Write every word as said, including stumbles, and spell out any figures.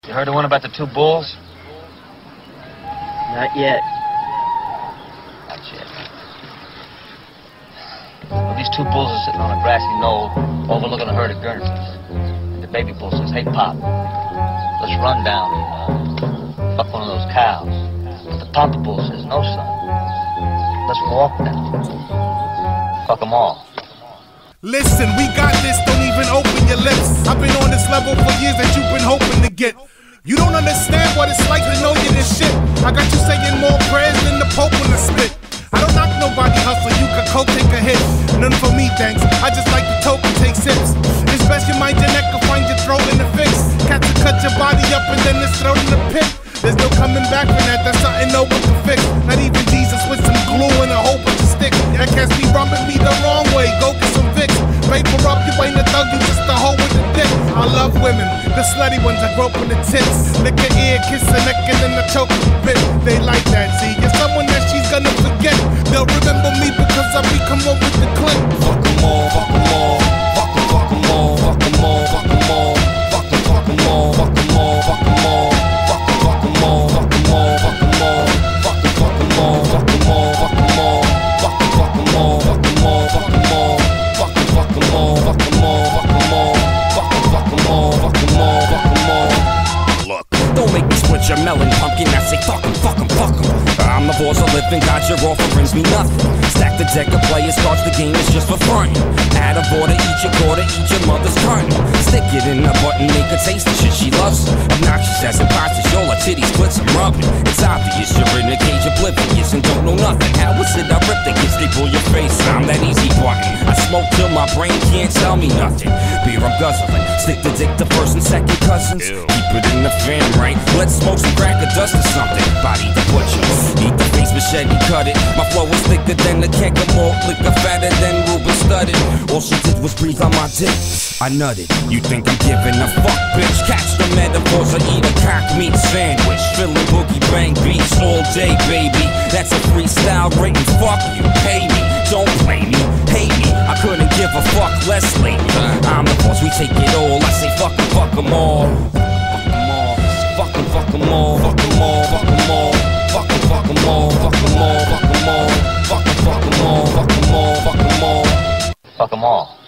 You heard the one about the two bulls? Not yet. Not yet. Well, these two bulls are sitting on a grassy knoll overlooking a herd of Guernseys. And the baby bull says, "Hey, Pop, let's run down and uh, fuck one of those cows." But the papa bull says, "No, son. Let's walk down. Fuck them all." Listen, we got this, don't even open your lips. I've been on this level for years that you've been hoping to get. You don't understand what it's like to know you're this shit. I got you saying more prayers than the Pope when I spit. I don't knock nobody hustle, you can coke, take a hit. None for me, thanks, I just like to toke and take sips. It's best you mind your neck or find your throat in the fix. Cats will cut your body up and then it's thrown in the pit. There's no coming back from that, that's something no one can fix. Not even Jesus with some glue and a whole bunch of sticks. That cats be rubbing me the wrong way, go get some Vicks. Vapor up, you ain't a thug, you just a hoe with a dick. I love women, the slutty ones I grope in the tits. Lick her ear, kiss her neck, and then I choke a bit. They like that, see, you're someone that she's gonna forget. They'll remember me because I become one with the clip. Fuck them all, fuck them all, fuck them, fuck them all, fuck them all, fuck them all, fuck them, fuck them all, fuck them all, fuck them all, fuck them, fuck them all, fuck them all, fuck them all, fuck them, fuck them all, fuck them all, fuck them all, fuck them, fuck them all, fuck them all, fuck them all. Fuck them all, fuck them all, fuck them all, fuck them all, fuck them all, fuck them all, fuck them all. Look, don't make me switch your melon pumpkin. I say fuck 'em, fuck 'em, fuck 'em. I'm the boss of living, God, your offerings mean nothing. Stack the deck of players, starts the game, it's just for fun. Add a border, eat your quarter, eat your mother's carton. Stick it in the button, make her taste the shit she loves. Obnoxious as imposters, yo, her titties, splits, I'm rubbing. It's obvious you're in a cage oblivious and don't know nothing. How is it I rip the kids, they pull your face? I'm that easy button. I smoke till my brain can't tell me nothing. Beer I'm guzzling, stick the dick to first and second cousins. Ew. Keep it in the fam, right? Let's smoke some crack or dust or something. Body the butcher, eat the face machete, cut it. My flow is thicker than the keg of malt liquor, fatter than Ruben studded. All she did was breathe on my dick. I nutted. You think I'm giving a fuck, bitch? Catch the metaphors or eat a cock meat sandwich. Filling boogie bang beats all day, baby. That's a freestyle written. Fuck you, pay me. Don't play me, hate me. I couldn't give a fuck less lately. I'm the boss, we take it all. I say fuck 'em, fuck 'em all. Fuck 'em, fuck 'em all. Fuck 'em all, fuck 'em all. Fuck 'em, fuck 'em all. Fuck 'em all, fuck 'em all. Fuck 'em, fuck 'em all. Fuck 'em all, fuck 'em all. Fuck them all.